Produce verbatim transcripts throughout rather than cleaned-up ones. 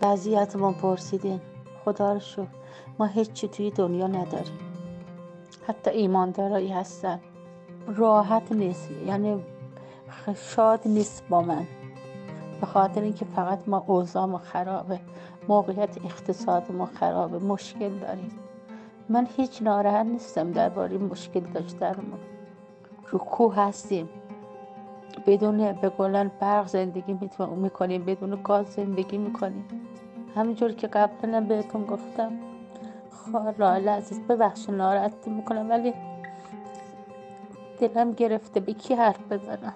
وضعیتمون پرسیدین. خدا رو شکر ما هیچی توی دنیا نداریم. حتی ایماندارایی هستن راحت نیست، یعنی شاد نیست با من، به خاطر اینکه فقط ما اوضاعمون خرابه، موقعیت اقتصادمون خرابه، مشکل داریم. من هیچ ناراحت نیستم درباره مشکل داشتنمون. رو کوه هستیم، بدون به قولن برق زندگی میکنیم، بدون گاز زندگی میکنیم. همینجور که قبلا بهتون گفتم. خب لاله عزیز ببخش ناراحت میکنم، ولی دلم گرفته به کی حرف بزنم.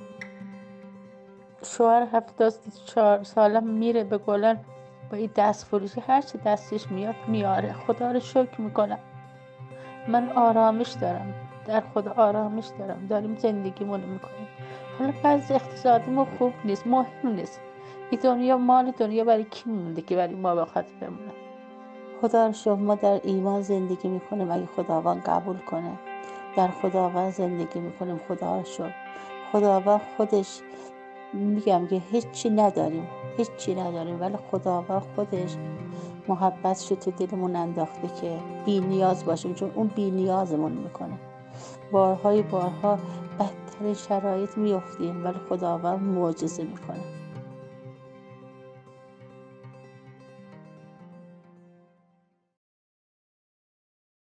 شوهر هفتاد چهار سالم میره به قولن با این دست فروشی، هرچی دستش میاد میاره. خدا رو شکر میکنم. من آرامش دارم، در خدا آرامش دارم، داریم زندگیمون میکنیم. حالا بعضی اقتصادیمون خوب نیست، مهم نیست. این دنیا مال دنیا برای کی مونده که برای ما بخواد بمونه؟ خدا رو شکر ما در ایمان زندگی میکنیم. اگه خداوند قبول کنه در خداوند زندگی میکنیم. خدا رو شکر خداوند خودش، میگم که هیچی نداریم هیچی نداریم ولی خداوند خودش محبتشو تو دلمون انداخته که بی نیاز باشیم، چون اون بی نیازمون میکنه. بارهای بارها بدترین شرایط میافتیم ولی خداوند معجزه میکنه.